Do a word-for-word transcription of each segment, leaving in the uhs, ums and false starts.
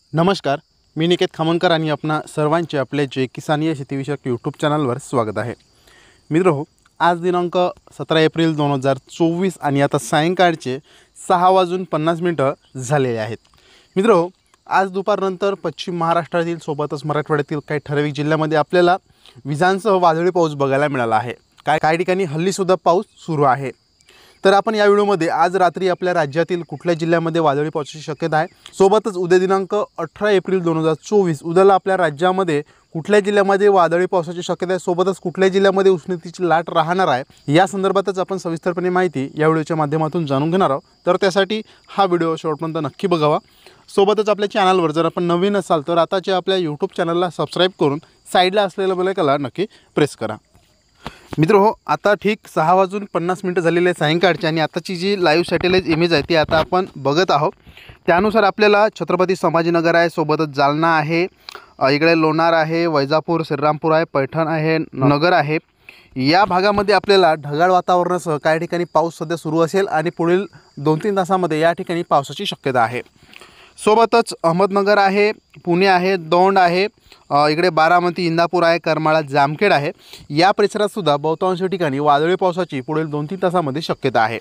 नमस्कार, मी निकेत खामनकर आणि आपणा सर्वांचे आपले जय किसान या शेतीविषयक यूट्यूब चॅनलवर स्वागत आहे। मित्रहो, आज दिनांक सतरा एप्रिल दोन हजार चोवीस आणि आता सायंकाळचे सहा वाजून पन्नास मिनटं झालेले आहेत। मित्रहो, आज दुपारनंतर पश्चिम महाराष्ट्रातील सोबतच मराठवाड्यातील काही ठराविक जिल्ह्यामध्ये आपल्याला विजांसह वादळी पाऊस बघायला मिळाला आहे। काय काही ठिकाणी हल्लीसुद्धा पाऊस सुरू आहे। तर आपण या व्हिडिओमध्ये आज रात्री आपल्या राज्यातील कुठल्या जिल्ह्यामध्ये वादळी पावसाची शक्यता आहे, सोबतच उद्या दिनांक अठरा एप्रिल दोन हजार चोवीस उद्याला आपल्या राज्यामध्ये कुठल्या जिल्ह्यामध्ये वादळी पावसाची शक्यता आहे, सोबतच कुठल्या जिल्ह्यामध्ये उष्णतेची लाट राहणार आहे या संदर्भातच आपण सविस्तरपणे माहिती या व्हिडिओच्या माध्यमातून जाणून घेणार आहोत। तर त्यासाठी हा व्हिडिओ शेवटपर्यंत नक्की बघावा। सोबतच आपल्या चॅनलवर जर आपण नवीन असाल तर आताच्या आपल्या यूट्यूब चॅनलला सबस्क्राइब करून साईडला असलेल्या बेल आयकॉनला नक्की प्रेस करा। मित्रहो, आता ठीक सहा वाजून पन्नास मिनटं झालेले सायंकाळचे आणि आताची जी लाईव्ह सॅटेलाइट इमेज आहे ती आता आपण बघत आहोत। त्यानुसार आपल्याला छत्रपती संभाजीनगर आहे, सोबतच जालना आहे, इकडे लोणार आहे, वैजापूर, श्रीरामपूर आहे, पैठण आहे, नगर आहे, या भागामध्ये आपल्याला ढगाळ वातावरणासह काही ठिकाणी पाऊस सध्या सुरू असेल आणि पुढील दोन तीन तासामध्ये या ठिकाणी पावसाची शक्यता आहे। सोबतच अहमदनगर आहे, पुणे आहे, दौंड आहे, इकडे बारामती, इंदापूर आहे, करमाळा, जामखेड आहे, या परिसरात सुद्धा बहुतांश ठिकाणी वादळी पावसाची पुढील दोन तीन तासामध्ये शक्यता आहे।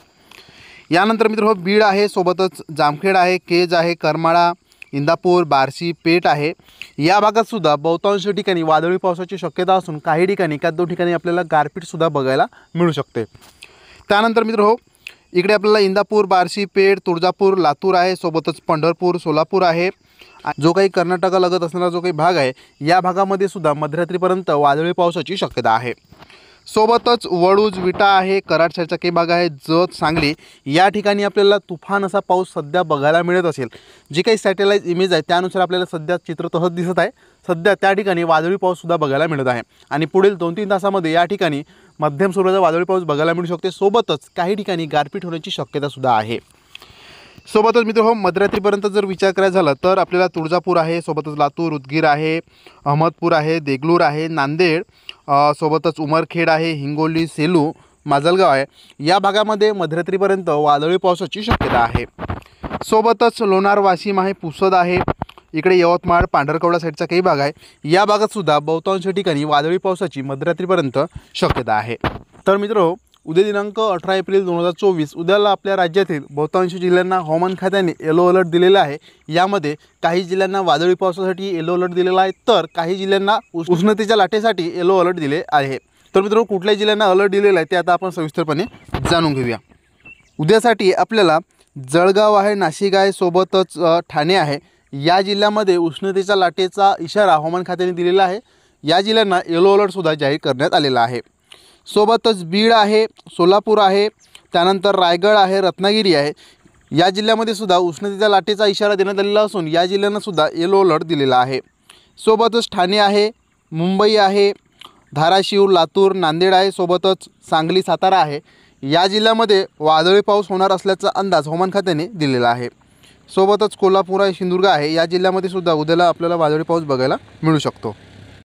यानंतर मित्र हो, बीड आहे, सोबतच जामखेड आहे, केज आहे, करमाळा, इंदापूर, बार्शी, पेठ आहे, या भागात सुद्धा बहुतांश ठिकाणी वादळी पावसाची शक्यता असून काही ठिकाणी एका दोन ठिकाणी आपल्याला गारपीट सुद्धा बघायला मिळू शकते। त्यानंतर मित्र हो, इकडे आपल्याला इंदापूर, बार्शी, पेठ, तुळजापूर, लातूर आहे, सोबतच पंढरपूर, सोलापूर आहे, जो काही कर्नाटकालगत असणारा जो काही भाग आहे या भागामध्ये सुद्धा मध्यरात्रीपर्यंत वादळी पावसाची शक्यता आहे। सोबतच वडूज, विटा आहे, कराड साईडचा काही भाग आहे, जत, सांगली, या ठिकाणी आपल्याला तुफान असा पाऊस सध्या बघायला मिळत असेल। जी काही सॅटेलाइट इमेज आहे त्यानुसार आपल्याला सध्या चित्र तसंच दिसत आहे। सध्या त्या ठिकाणी वादळी पाऊस सुद्धा बघायला मिळत आहे आणि पुढील दोन तीन तासामध्ये या ठिकाणी मध्यम स्वरूपाचा वादळी पाऊस बघायला मिळू शकते। सोबतच काही ठिकाणी गारपीट होण्याची शक्यता सुद्धा आहे। सोबतच मित्र हो, मध्यरात्रीपर्यंत जर विचार करायचा झाला तर आपल्याला तुळजापूर आहे, सोबतच लातूर, उदगीर आहे, अहमदपूर आहे, देगलूर आहे, नांदेड, सोबतच उमरखेड आहे, हिंगोली, सेलू, माजलगाव आहे, या भागामध्ये मध्यरात्रीपर्यंत वादळी पावसाची शक्यता आहे। सोबतच लोणार, वाशिम आहे, पुसद आहे, इकडे यवतमाळ, पांढरकवडा साईडचा काही भाग आहे, या भागात सुद्धा बहुतांश ठिकाणी वादळी पावसाची मध्यरात्रीपर्यंत शक्यता आहे। तर मित्र, उद्या दिनांक अठरा एप्रिल दोन हजार चोवीस उद्याला आपल्या राज्यातील बहुतांश जिल्ह्यांना हवामान खात्याने येलो अलर्ट दिलेला आहे। यामध्ये काही जिल्ह्यांना वादळी पावसासाठी येलो अलर्ट दिलेला आहे, तर काही जिल्ह्यांना उष्णतेच्या लाटेसाठी येलो अलर्ट दिले आहे। तर मित्रांनो, कुठल्या जिल्ह्यांना अलर्ट दिलेला आहे ते आता आपण सविस्तरपणे जाणून घेऊया। उद्यासाठी आपल्याला जळगाव आहे, नाशिक आहे, सोबतच ठाणे आहे, या जिल्ह्यामध्ये उष्णतेच्या लाटेचा इशारा हवामान खात्याने दिलेला आहे। या जिल्ह्यांना येलो अलर्ट सुद्धा जाहीर करण्यात आलेला आहे। सोबतच बीड आहे, सोलापूर आहे, त्यानंतर रायगड आहे, रत्नागिरी आहे, या जिल्ह्यामध्ये सुद्धा उष्णतेच्या लाटेचा इशारा देण्यात आलेला असून या जिल्ह्यांना सुद्धा येलो अलर्ट दिलेला आहे। सोबतच ठाणे आहे, मुंबई आहे, धाराशिव, लातूर, नांदेड आहे, सोबतच सांगली, सातारा आहे, या जिल्ह्यामध्ये वादळी पाऊस होणार असल्याचा अंदाज हवामान खात्याने दिलेला आहे। सोबतच कोल्हापूर आहे, सिंधुदुर्ग आहे, या जिल्ह्यामध्ये सुद्धा उद्याला आपल्याला वादळी पाऊस बघायला मिळू शकतो।